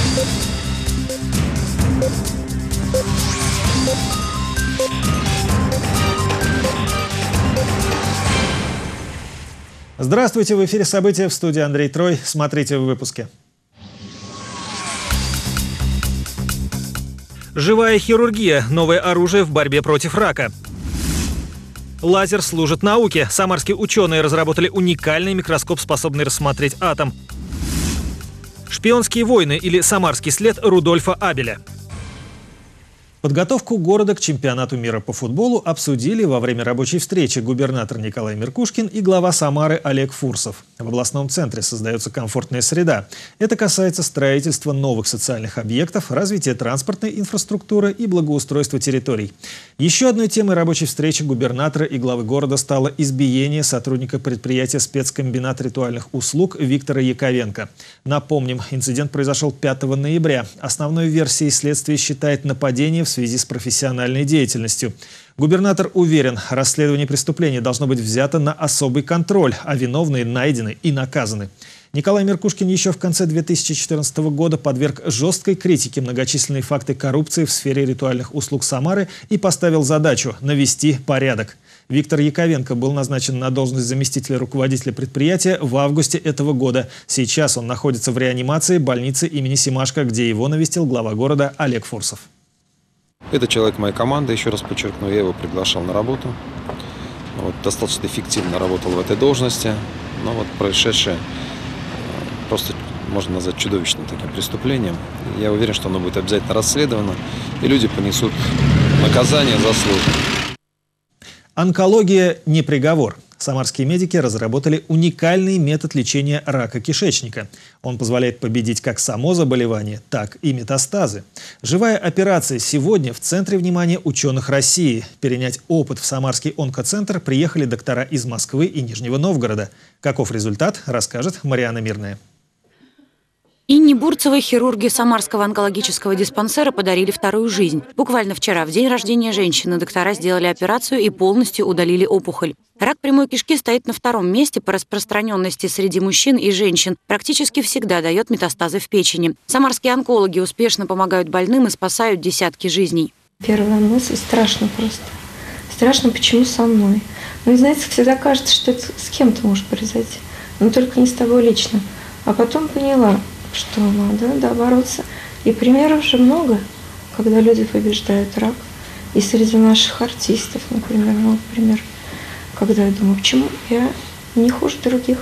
Здравствуйте, в эфире «События», в студии Андрей Трой. Смотрите в выпуске. Живая хирургия – новое оружие в борьбе против рака. Лазер служит науке. Самарские ученые разработали уникальный микроскоп, способный рассмотреть атом. Шпионские войны или самарский след Рудольфа Абеля. Подготовку города к чемпионату мира по футболу обсудили во время рабочей встречи губернатор Николай Меркушкин и глава Самары Олег Фурсов. В областном центре создается комфортная среда. Это касается строительства новых социальных объектов, развития транспортной инфраструктуры и благоустройства территорий. Еще одной темой рабочей встречи губернатора и главы города стало избиение сотрудника предприятия спецкомбинат ритуальных услуг Виктора Яковенко. Напомним, инцидент произошел 5 ноября. Основной версией следствия считает нападение в связи с профессиональной деятельностью. Губернатор уверен, расследование преступления должно быть взято на особый контроль, а виновные найдены и наказаны. Николай Меркушкин еще в конце 2014 года подверг жесткой критике многочисленные факты коррупции в сфере ритуальных услуг Самары и поставил задачу навести порядок. Виктор Яковенко был назначен на должность заместителя руководителя предприятия в августе этого года. Сейчас он находится в реанимации больницы имени Семашко, где его навестил глава города Олег Фурсов. Это человек моей команды, еще раз подчеркну, я его приглашал на работу. Достаточно эффективно работал в этой должности, но происшедшее просто можно назвать чудовищным таким преступлением. Я уверен, что оно будет обязательно расследовано, и люди понесут наказание заслуженное. Онкология не приговор. Самарские медики разработали уникальный метод лечения рака кишечника. Он позволяет победить как само заболевание, так и метастазы. Живая операция сегодня в центре внимания ученых России. Перенять опыт в Самарский онкоцентр приехали доктора из Москвы и Нижнего Новгорода. Каков результат, расскажет Мариана Мирная. Инне Бурцевой хирурги Самарского онкологического диспансера подарили вторую жизнь. Буквально вчера, в день рождения женщины, доктора сделали операцию и полностью удалили опухоль. Рак прямой кишки стоит на втором месте по распространенности среди мужчин и женщин. Практически всегда дает метастазы в печени. Самарские онкологи успешно помогают больным и спасают десятки жизней. Первая мысль – страшно просто. Страшно, почему со мной. Ну, знаете, всегда кажется, что это с кем-то может произойти, но только не с тобой лично. А потом поняла, что надо бороться. И примеров же много, когда люди побеждают рак. И среди наших артистов, например, когда я думаю, почему я не хуже других?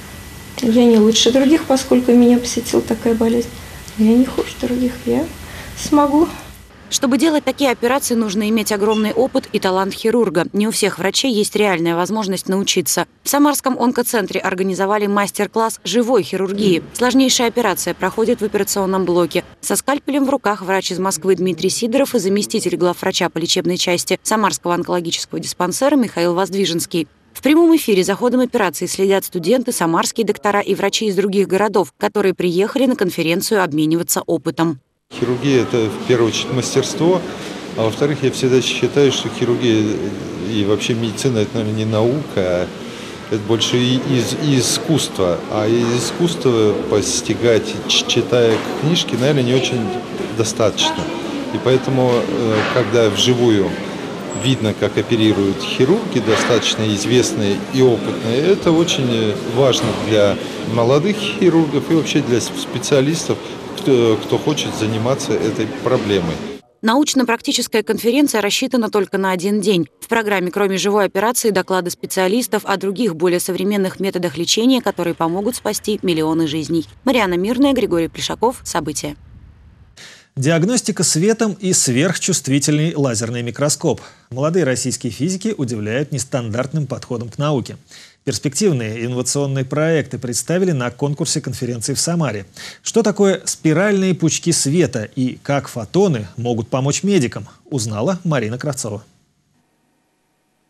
Я не лучше других, поскольку меня посетила такая болезнь. Я не хуже других, я смогу. Чтобы делать такие операции, нужно иметь огромный опыт и талант хирурга. Не у всех врачей есть реальная возможность научиться. В Самарском онкоцентре организовали мастер-класс живой хирургии. Сложнейшая операция проходит в операционном блоке. Со скальпелем в руках врач из Москвы Дмитрий Сидоров и заместитель главврача по лечебной части Самарского онкологического диспансера Михаил Воздвиженский. В прямом эфире за ходом операции следят студенты, самарские доктора и врачи из других городов, которые приехали на конференцию обмениваться опытом. Хирургия – это в первую очередь мастерство, а во-вторых, я всегда считаю, что хирургия и вообще медицина – это, наверное, не наука, а это больше искусство. А из искусства постигать, читая книжки, наверное, не очень достаточно. И поэтому, когда вживую видно, как оперируют хирурги, достаточно известные и опытные, это очень важно для молодых хирургов и вообще для специалистов, кто хочет заниматься этой проблемой. Научно-практическая конференция рассчитана только на один день. В программе, кроме живой операции, доклады специалистов о других, более современных методах лечения, которые помогут спасти миллионы жизней. Мариана Мирная, Григорий Плешаков. События. Диагностика светом и сверхчувствительный лазерный микроскоп. Молодые российские физики удивляют нестандартным подходом к науке. Перспективные инновационные проекты представили на конкурсе конференции в Самаре. Что такое спиральные пучки света и как фотоны могут помочь медикам, узнала Марина Кравцова.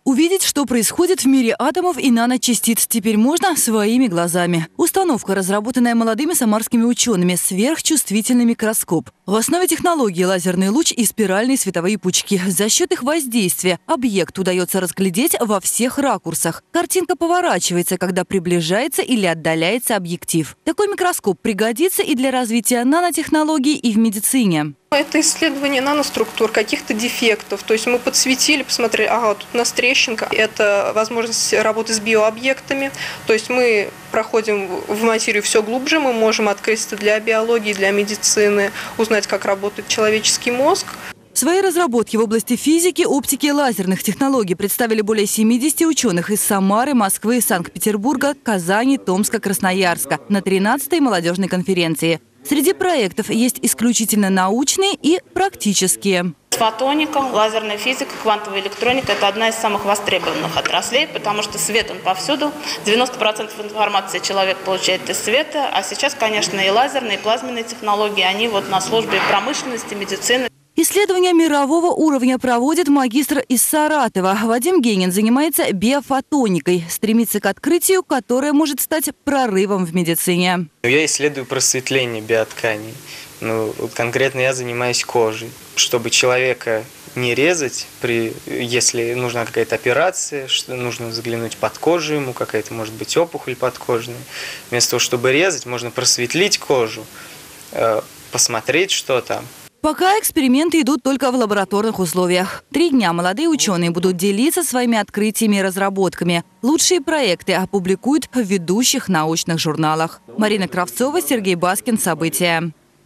Увидеть, что происходит в мире атомов и наночастиц, теперь можно своими глазами. Установка, разработанная молодыми самарскими учеными, сверхчувствительный микроскоп. В основе технологии лазерный луч и спиральные световые пучки. За счет их воздействия объект удается разглядеть во всех ракурсах. Картинка поворачивается, когда приближается или отдаляется объектив. Такой микроскоп пригодится и для развития нанотехнологий, и в медицине. Это исследование наноструктур, каких-то дефектов. То есть мы подсветили, посмотрели, ага, тут у нас трещинка. Это возможность работы с биообъектами. То есть мы проходим в материю все глубже, мы можем открыть это для биологии, для медицины, узнать, как работает человеческий мозг. Свои разработки в области физики, оптики и лазерных технологий представили более 70 ученых из Самары, Москвы, Санкт-Петербурга, Казани, Томска, Красноярска на 13-й молодежной конференции. Среди проектов есть исключительно научные и практические. Фотоника, лазерная физика, квантовая электроника – это одна из самых востребованных отраслей, потому что свет он повсюду. 90% информации человек получает из света, а сейчас, конечно, и лазерные, и плазменные технологии, они вот на службе промышленности, медицины. Исследования мирового уровня проводит магистр из Саратова. Вадим Генин занимается биофотоникой, стремится к открытию, которое может стать прорывом в медицине. Я исследую просветление биотканей. Конкретно я занимаюсь кожей. Чтобы человека не резать, если нужна какая-то операция, нужно заглянуть под кожу ему, какая-то может быть опухоль подкожная. Вместо того, чтобы резать, можно просветлить кожу, посмотреть, что там. Пока эксперименты идут только в лабораторных условиях. 3 дня молодые ученые будут делиться своими открытиями и разработками. Лучшие проекты опубликуют в ведущих научных журналах. Марина Кравцова, Сергей Баскин. События.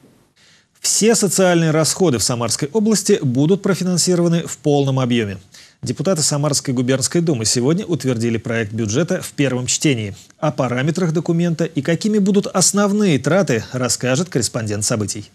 Все социальные расходы в Самарской области будут профинансированы в полном объеме. Депутаты Самарской губернской думы сегодня утвердили проект бюджета в первом чтении. О параметрах документа и какими будут основные траты, расскажет корреспондент событий.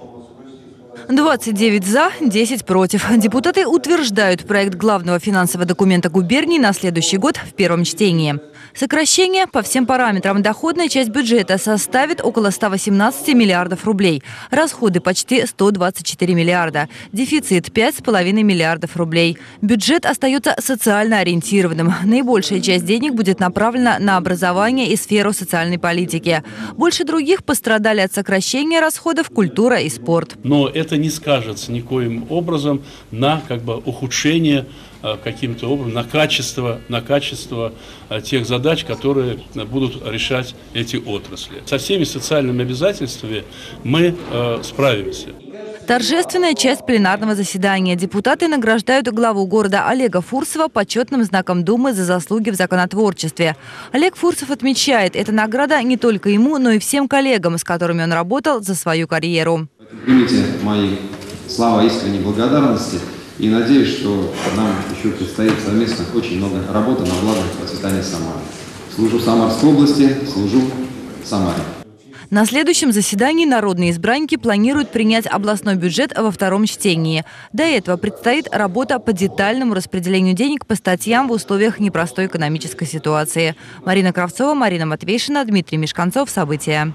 29 за, 10 против. Депутаты утверждают проект главного финансового документа губернии на следующий год в первом чтении. Сокращение по всем параметрам. Доходная часть бюджета составит около 118 миллиардов рублей. Расходы почти 124 миллиарда. Дефицит 5,5 миллиардов рублей. Бюджет остается социально ориентированным. Наибольшая часть денег будет направлена на образование и сферу социальной политики. Больше других пострадали от сокращения расходов культура и спорт. Но это не скажется никоим образом на ухудшение каким-то образом, на качество тех задач, которые будут решать эти отрасли. Со всеми социальными обязательствами мы справимся. Торжественная часть пленарного заседания. Депутаты награждают главу города Олега Фурсова почетным знаком Думы за заслуги в законотворчестве. Олег Фурсов отмечает, эта награда не только ему, но и всем коллегам, с которыми он работал за свою карьеру. Примите мои слова искренней благодарности и надеюсь, что нам еще предстоит совместно очень много работы на благо процветания Самары. Служу Самарской области, служу Самаре. На следующем заседании народные избранники планируют принять областной бюджет во втором чтении. До этого предстоит работа по детальному распределению денег по статьям в условиях непростой экономической ситуации. Марина Кравцова, Марина Матвейшина, Дмитрий Мешканцов. События.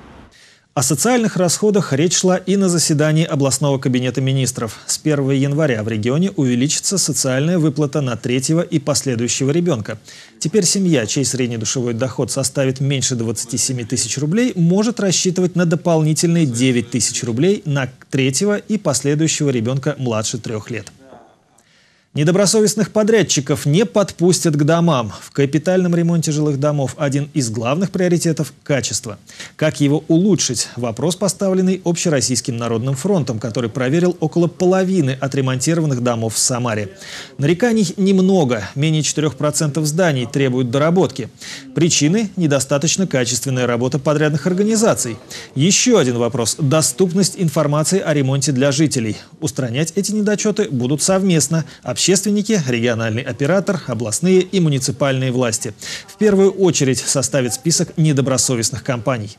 О социальных расходах речь шла и на заседании областного кабинета министров. С 1 января в регионе увеличится социальная выплата на 3-го и последующего ребенка. Теперь семья, чей среднедушевой доход составит меньше 27 тысяч рублей, может рассчитывать на дополнительные 9 тысяч рублей на 3-го и последующего ребенка младше 3 лет. Недобросовестных подрядчиков не подпустят к домам. В капитальном ремонте жилых домов один из главных приоритетов – качество. Как его улучшить? Вопрос, поставленный Общероссийским народным фронтом, который проверил около половины отремонтированных домов в Самаре. Нареканий немного. Менее 4% зданий требуют доработки. Причины – недостаточно качественная работа подрядных организаций. Еще один вопрос – доступность информации о ремонте для жителей. Устранять эти недочеты будут совместно – общественники, региональный оператор, областные и муниципальные власти. В первую очередь составит список недобросовестных компаний.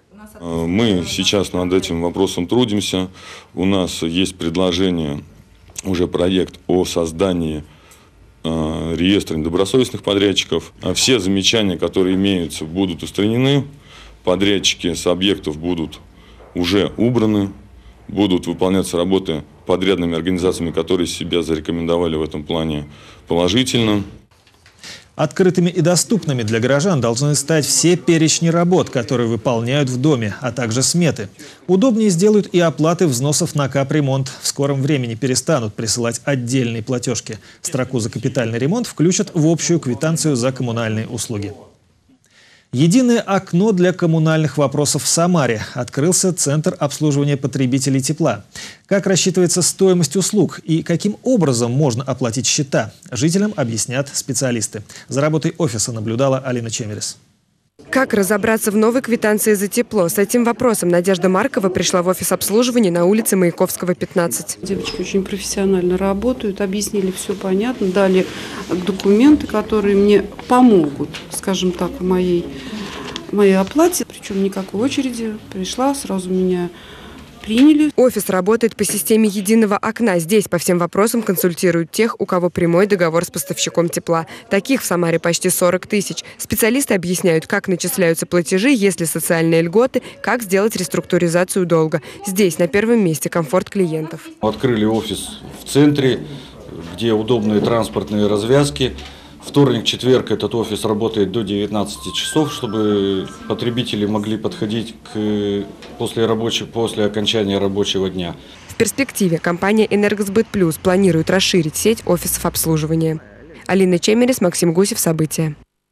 Мы сейчас над этим вопросом трудимся. У нас есть предложение, уже проект о создании реестра недобросовестных подрядчиков. Все замечания, которые имеются, будут устранены. Подрядчики с объектов будут уже убраны. Будут выполняться работы подрядными организациями, которые себя зарекомендовали в этом плане положительно. Открытыми и доступными для горожан должны стать все перечни работ, которые выполняют в доме, а также сметы. Удобнее сделают и оплаты взносов на капремонт. В скором времени перестанут присылать отдельные платежки. Строку за капитальный ремонт включат в общую квитанцию за коммунальные услуги. Единое окно для коммунальных вопросов в Самаре. Открылся Центр обслуживания потребителей тепла. Как рассчитывается стоимость услуг и каким образом можно оплатить счета, жителям объяснят специалисты. За работой офиса наблюдала Алина Чемерис. Как разобраться в новой квитанции за тепло? С этим вопросом Надежда Маркова пришла в офис обслуживания на улице Маяковского, 15. Девочки очень профессионально работают, объяснили все понятно, дали документы, которые мне помогут, скажем так, в моей оплате. Причем никакой очереди. Пришла, сразу меня приняли. Офис работает по системе единого окна. Здесь по всем вопросам консультируют тех, у кого прямой договор с поставщиком тепла. Таких в Самаре почти 40 тысяч. Специалисты объясняют, как начисляются платежи, есть ли социальные льготы, как сделать реструктуризацию долга. Здесь на первом месте комфорт клиентов. Открыли офис в центре, где удобные транспортные развязки. Вторник, четверг этот офис работает до 19 часов, чтобы потребители могли подходить после окончания рабочего дня. В перспективе компания «Энергосбыт Плюс» планирует расширить сеть офисов обслуживания. Алина Чемерис, Максим Гусев. События.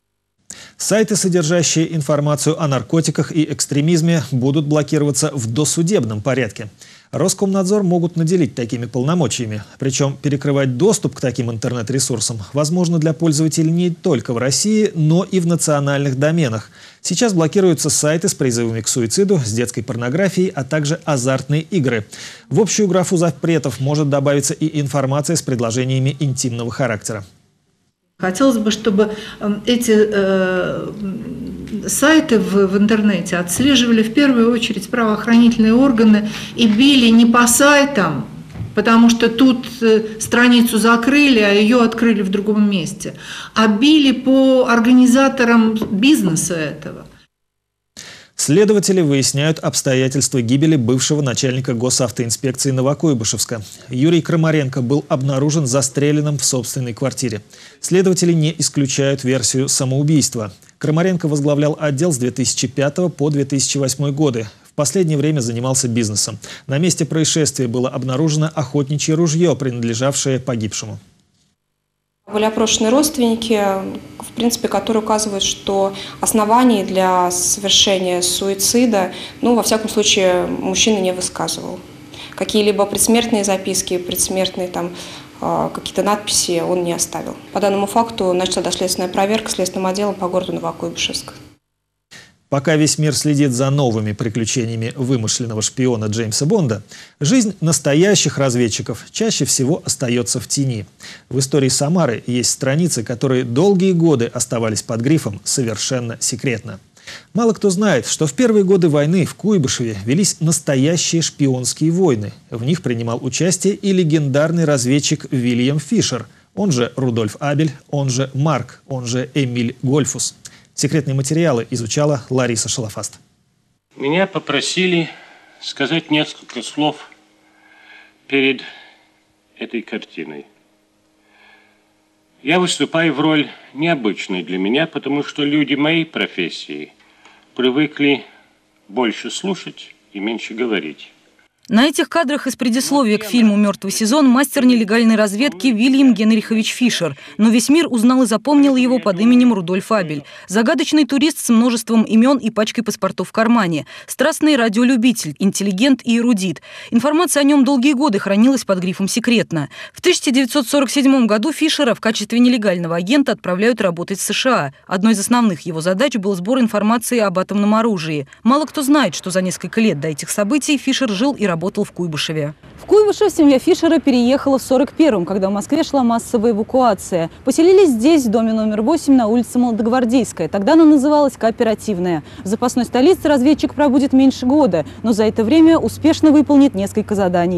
Сайты, содержащие информацию о наркотиках и экстремизме, будут блокироваться в досудебном порядке. Роскомнадзор могут наделить такими полномочиями. Причем перекрывать доступ к таким интернет-ресурсам возможно для пользователей не только в России, но и в национальных доменах. Сейчас блокируются сайты с призывами к суициду, с детской порнографией, а также азартные игры. В общую графу запретов может добавиться и информация с предложениями интимного характера. Хотелось бы, чтобы эти сайты в интернете отслеживали в первую очередь правоохранительные органы и били не по сайтам, потому что тут страницу закрыли, а ее открыли в другом месте, а били по организаторам бизнеса этого. Следователи выясняют обстоятельства гибели бывшего начальника госавтоинспекции Новокуйбышевска. Юрий Крамаренко был обнаружен застреленным в собственной квартире. Следователи не исключают версию самоубийства. Крамаренко возглавлял отдел с 2005 по 2008 годы. В последнее время занимался бизнесом. На месте происшествия было обнаружено охотничье ружье, принадлежавшее погибшему. Были опрошены родственники, в принципе, которые указывают, что оснований для совершения суицида, во всяком случае, мужчина не высказывал. Какие-либо предсмертные записки, предсмертные какие-то надписи он не оставил. По данному факту начата доследственная проверка следственным отделом по городу Новокуйбышевск. Пока весь мир следит за новыми приключениями вымышленного шпиона Джеймса Бонда, жизнь настоящих разведчиков чаще всего остается в тени. В истории Самары есть страницы, которые долгие годы оставались под грифом «совершенно секретно». Мало кто знает, что в первые годы войны в Куйбышеве велись настоящие шпионские войны. В них принимал участие и легендарный разведчик Вильям Фишер, он же Рудольф Абель, он же Марк, он же Эмиль Гольфус. Секретные материалы изучала Лариса Шалафаст. Меня попросили сказать несколько слов перед этой картиной. Я выступаю в роль необычной для меня, потому что люди моей профессии привыкли больше слушать и меньше говорить. На этих кадрах из предисловия к фильму «Мертвый сезон» мастер нелегальной разведки Вильям Генрихович Фишер. Но весь мир узнал и запомнил его под именем Рудольф Абель. Загадочный турист с множеством имен и пачкой паспортов в кармане. Страстный радиолюбитель, интеллигент и эрудит. Информация о нем долгие годы хранилась под грифом «секретно». В 1947 году Фишера в качестве нелегального агента отправляют работать в США. Одной из основных его задач был сбор информации об атомном оружии. Мало кто знает, что за несколько лет до этих событий Фишер жил и работал в Куйбышеве. В Куйбышев семья Фишера переехала в 1941-м, когда в Москве шла массовая эвакуация. Поселились здесь, в доме номер 8 на улице Молодогвардейская. Тогда она называлась Кооперативная. В запасной столице разведчик пробудет меньше года, но за это время успешно выполнит несколько заданий.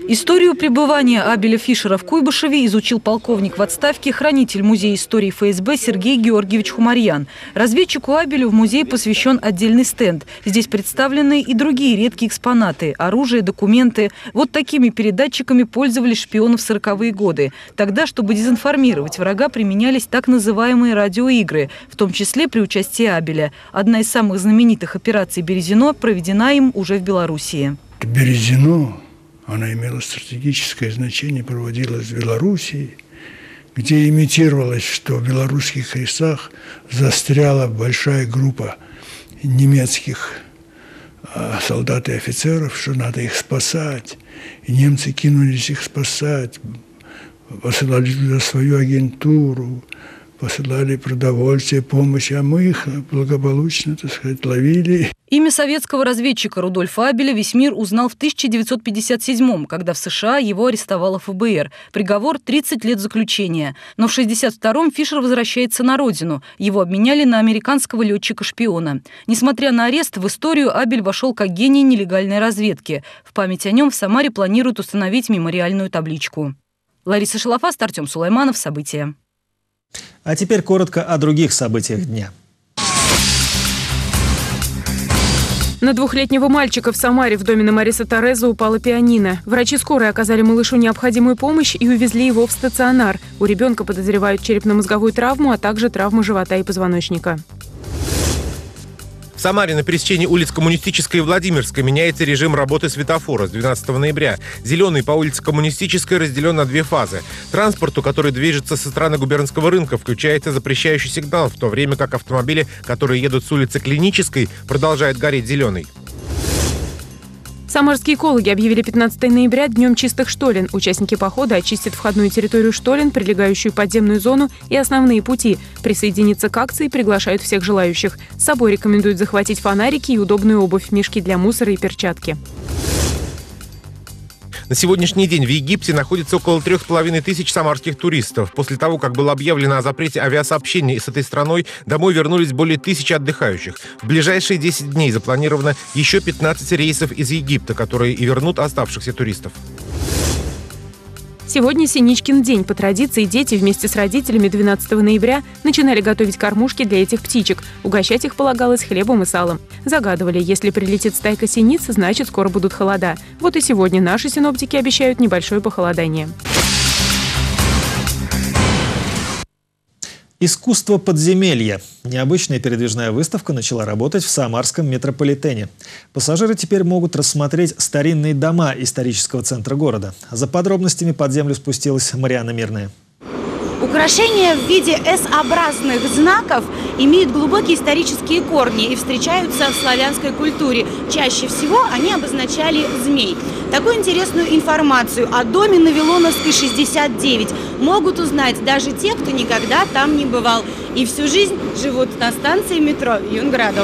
Историю пребывания Абеля Фишера в Куйбышеве изучил полковник в отставке, хранитель Музея истории ФСБ Сергей Георгиевич Хумарьян. Разведчику Абелю в музее посвящен отдельный стенд. Здесь представлены и другие редкие экспонаты – оружие, документы. Вот такими передатчиками пользовались шпионы в 40-е годы. Тогда, чтобы дезинформировать врага, применялись так называемые радиоигры, в том числе при участии Абеля. Одна из самых знаменитых операций «Березино» проведена им уже в Белоруссии. «Березино», она имела стратегическое значение, проводилась в Белоруссии, где имитировалось, что в белорусских лесах застряла большая группа немецких солдат и офицеров, что надо их спасать. И немцы кинулись их спасать, посылали туда свою агентуру, посылали продовольствие, помощь, а мы их благополучно, так сказать, ловили. Имя советского разведчика Рудольфа Абеля весь мир узнал в 1957-м, когда в США его арестовало ФБР. Приговор – 30 лет заключения. Но в 1962-м Фишер возвращается на родину. Его обменяли на американского летчика-шпиона. Несмотря на арест, в историю Абель вошел как гений нелегальной разведки. В память о нем в Самаре планируют установить мемориальную табличку. Лариса Шалафаст, Артем Сулайманов. События. А теперь коротко о других событиях дня. На двухлетнего мальчика в Самаре в доме на Мариса Тореза упала пианино. Врачи скорой оказали малышу необходимую помощь и увезли его в стационар. У ребенка подозревают черепно-мозговую травму, а также травмы живота и позвоночника. В Самаре на пересечении улиц Коммунистической и Владимирской меняется режим работы светофора с 12 ноября. Зеленый по улице Коммунистической разделен на две фазы. Транспорту, который движется со стороны Губернского рынка, включается запрещающий сигнал, в то время как автомобили, которые едут с улицы Клинической, продолжает гореть зеленый. Самарские экологи объявили 15 ноября днем чистых штолен. Участники похода очистят входную территорию штолен, прилегающую подземную зону и основные пути. Присоединиться к акции приглашают всех желающих. С собой рекомендуют захватить фонарики и удобную обувь, мешки для мусора и перчатки. На сегодняшний день в Египте находится около 3500 самарских туристов. После того, как было объявлено о запрете авиасообщения с этой страной, домой вернулись более 1000 отдыхающих. В ближайшие 10 дней запланировано еще 15 рейсов из Египта, которые и вернут оставшихся туристов. Сегодня Синичкин день. По традиции дети вместе с родителями 12 ноября начинали готовить кормушки для этих птичек. Угощать их полагалось хлебом и салом. Загадывали, если прилетит стайка синиц, значит скоро будут холода. Вот и сегодня наши синоптики обещают небольшое похолодание. Искусство подземелья. Необычная передвижная выставка начала работать в Самарском метрополитене. Пассажиры теперь могут рассмотреть старинные дома исторического центра города. За подробностями под землю спустилась Марианна Мирная. Украшения в виде S-образных знаков имеют глубокие исторические корни и встречаются в славянской культуре. Чаще всего они обозначали змей. Такую интересную информацию о доме на Вилоновской, 69 могут узнать даже те, кто никогда там не бывал и всю жизнь живут на станции метро Юнградов.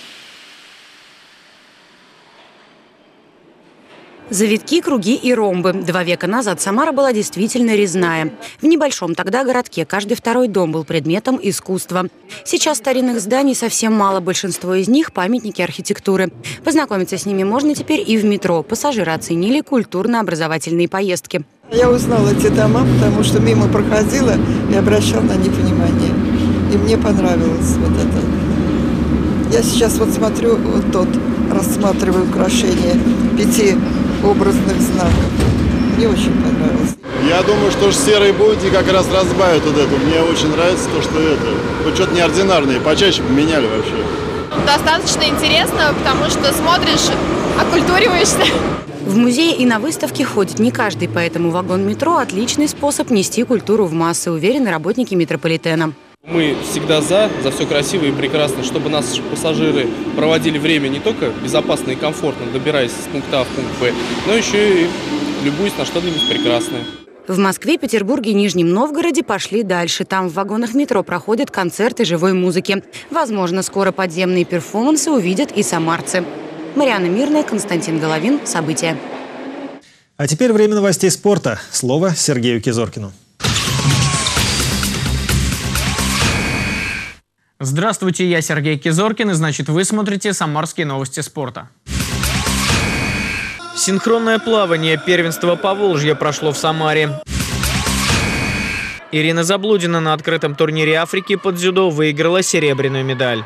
Завитки, круги и ромбы. 2 века назад Самара была действительно резная. В небольшом тогда городке каждый второй дом был предметом искусства. Сейчас старинных зданий совсем мало, большинство из них – памятники архитектуры. Познакомиться с ними можно теперь и в метро. Пассажиры оценили культурно-образовательные поездки. Я узнала эти дома, потому что мимо проходила и обращала на них внимание. И мне понравилось вот это. Я сейчас вот смотрю, вот тот, рассматриваю украшения 5 образных знаков. Мне очень понравилось. Я думаю, что серые будете как раз разбавят вот это. Мне очень нравится то, что это. Вот что-то неординарное, почаще поменяли вообще. Достаточно интересно, потому что смотришь, окультуриваешься. В музее и на выставке ходит не каждый, поэтому вагон метро – отличный способ нести культуру в массы, уверены работники метрополитена. Мы всегда за все красиво и прекрасно, чтобы наши пассажиры проводили время не только безопасно и комфортно, добираясь с пункта А в пункт Б, но еще и любуясь на что-нибудь прекрасное. В Москве, Петербурге и Нижнем Новгороде пошли дальше. Там в вагонах метро проходят концерты живой музыки. Возможно, скоро подземные перформансы увидят и самарцы. Марианна Мирная, Константин Головин. События. А теперь время новостей спорта. Слово Сергею Кизоркину. Здравствуйте, я Сергей Кизоркин, и значит вы смотрите «Самарские новости спорта». Синхронное плавание. Первенство Поволжья прошло в Самаре. Ирина Заблудина на открытом турнире Африки по дзюдо выиграла серебряную медаль.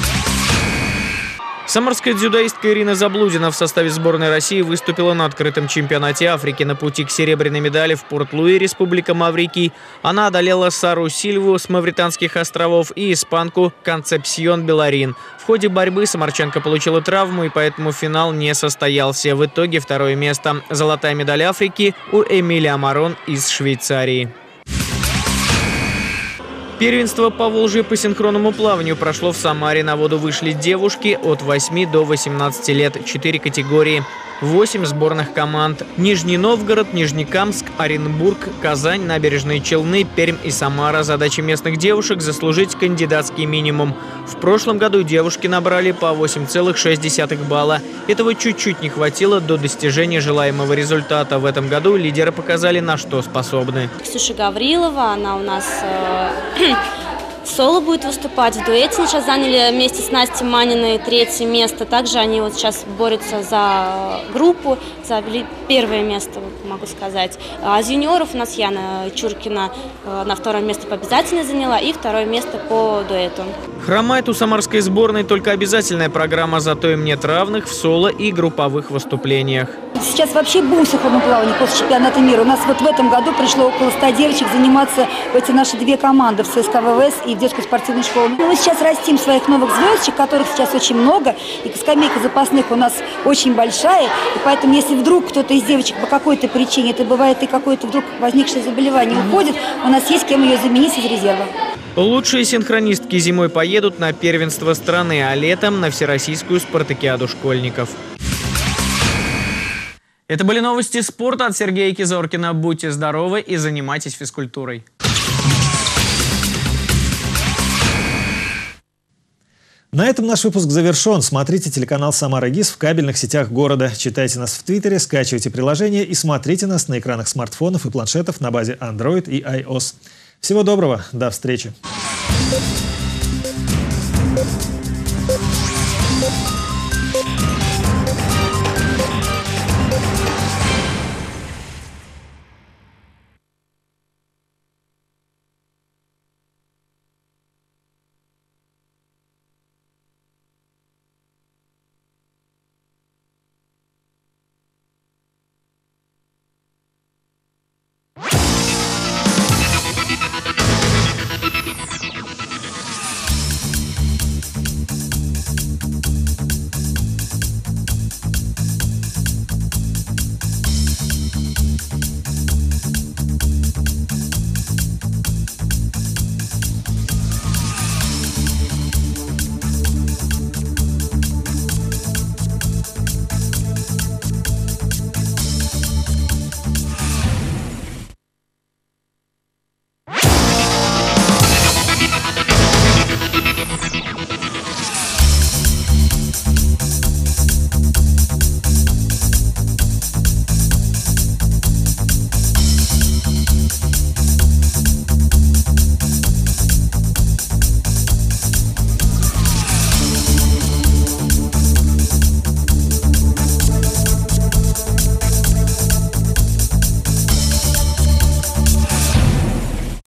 Самарская дзюдоистка Ирина Заблудина в составе сборной России выступила на открытом чемпионате Африки. На пути к серебряной медали в Порт-Луи, Республика Маврикий, она одолела Сару Сильву с Мавританских островов и испанку Концепсьон Беларин. В ходе борьбы самарчанка получила травму, и поэтому финал не состоялся. В итоге второе место. Золотая медаль Африки у Эмили Амарон из Швейцарии. Первенство Поволжья по синхронному плаванию прошло в Самаре. На воду вышли девушки от 8 до 18 лет. 4 категории. 8 сборных команд. Нижний Новгород, Нижнекамск, Оренбург, Казань, Набережные Челны, Пермь и Самара. Задача местных девушек – заслужить кандидатский минимум. В прошлом году девушки набрали по 8,6 балла. Этого чуть-чуть не хватило до достижения желаемого результата. В этом году лидеры показали, на что способны. Ксюша Гаврилова, она у нас соло будет выступать. В дуэте сейчас заняли вместе с Настей Маниной 3-е место. Также они вот сейчас борются за группу, за первое место, могу сказать. А из юниоров у нас Яна Чуркина на 2-е место по обязательной заняла и 2-е место по дуэту. Хромает у самарской сборной только обязательная программа, зато им нет равных в соло и групповых выступлениях. Сейчас вообще бум в синхронном плавании после чемпионата мира. У нас вот в этом году пришло около 100 девочек заниматься в эти наши 2 команды, в ЦСКА ВВС и в детскую спортивную школу. Мы сейчас растим своих новых звездочек, которых сейчас очень много, и скамейка запасных у нас очень большая, и поэтому если вдруг кто-то из девочек по какой-то причине, это бывает и какое-то вдруг возникшее заболевание, уходит, у нас есть кем ее заменить из резерва. Лучшие синхронистки зимой поедут на первенство страны, а летом на всероссийскую спартакиаду школьников. Это были новости спорта от Сергея Кизоркина. Будьте здоровы и занимайтесь физкультурой. На этом наш выпуск завершен. Смотрите телеканал «Самара ГИС» в кабельных сетях города. Читайте нас в Твиттере, скачивайте приложение и смотрите нас на экранах смартфонов и планшетов на базе Android и iOS. Всего доброго, до встречи.